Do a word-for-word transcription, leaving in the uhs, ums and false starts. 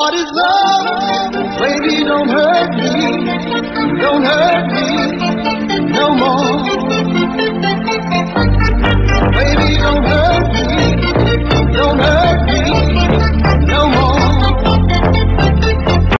What is love? Baby, don't hurt me. Don't hurt